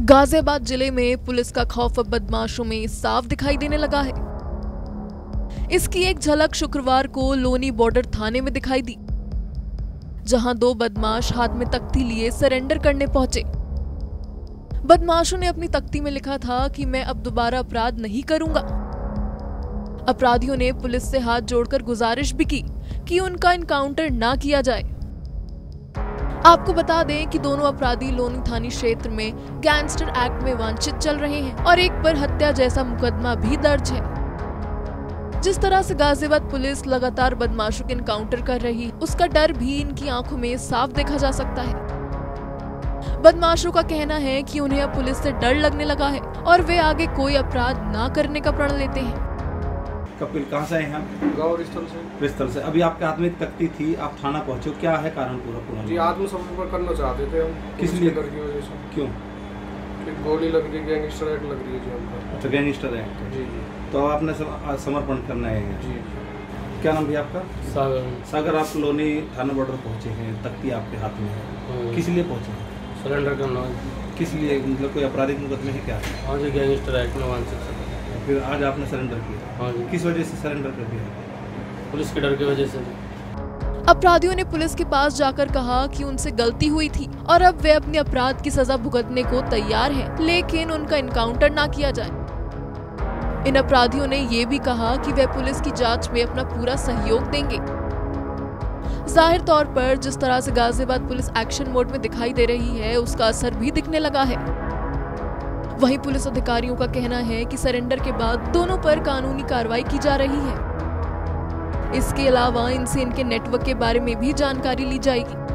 गाजियाबाद जिले में पुलिस का खौफ अब बदमाशों में साफ दिखाई देने लगा है। इसकी एक झलक शुक्रवार को लोनी बॉर्डर थाने में दिखाई दी, जहां दो बदमाश हाथ में तख्ती लिए सरेंडर करने पहुंचे। बदमाशों ने अपनी तख्ती में लिखा था कि मैं अब दोबारा अपराध नहीं करूंगा। अपराधियों ने पुलिस से हाथ जोड़कर गुजारिश भी की कि उनका इनकाउंटर ना किया जाए। आपको बता दें कि दोनों अपराधी लोनी थानी क्षेत्र में गैंगस्टर एक्ट में वांछित चल रहे हैं और एक पर हत्या जैसा मुकदमा भी दर्ज है। जिस तरह से गाजियाबाद पुलिस लगातार बदमाशों के इनकाउंटर कर रही है, उसका डर भी इनकी आंखों में साफ देखा जा सकता है। बदमाशों का कहना है कि उन्हें अब पुलिस से डर लगने लगा है और वे आगे कोई अपराध ना करने का प्रण लेते हैं। कपिल, कहाँ से आए हैं आप? गाँव रिश्तल से। अभी आपके हाथ में एक तख्ती थी, आप थाना पहुंचे, क्या है कारण पूरा? जी, आत्मसमर्पण करना चाहते थे हम। किस लिए? डर की वजह से। क्यों? गोली लग रही, गैंगस्टर एक्ट लग रही है जी हमको। अच्छा, गैंगस्टर एक्ट। जी। तो आपने समर्पण करना है? जी। क्या नाम भैया आपका? सागर। आप लोनी थाना बॉर्डर पहुंचे हैं, तख्ती आपके हाथ में है, किस लिए पहुंचे हैं? सरेंडर करना है। किस लिए, मतलब कोई आपराधिक मुकदमे है क्या? हाँ जी, गैंगस्टर एक्ट में वांछित। फिर आज आपने सरेंडर किया? हाँ जी। किस वजह से सरेंडर कर दिया? पुलिस के डर की वजह से। अपराधियों ने पुलिस के पास जाकर कहा कि उनसे गलती हुई थी और अब वे अपने अपराध की सजा भुगतने को तैयार हैं, लेकिन उनका इनकाउंटर ना किया जाए। इन अपराधियों ने ये भी कहा कि वे पुलिस की जांच में अपना पूरा सहयोग देंगे। जाहिर तौर पर जिस तरह से गाजियाबाद पुलिस एक्शन मोड में दिखाई दे रही है, उसका असर भी दिखने लगा है। वहीं पुलिस अधिकारियों का कहना है कि सरेंडर के बाद दोनों पर कानूनी कार्रवाई की जा रही है। इसके अलावा इनसे इनके नेटवर्क के बारे में भी जानकारी ली जाएगी।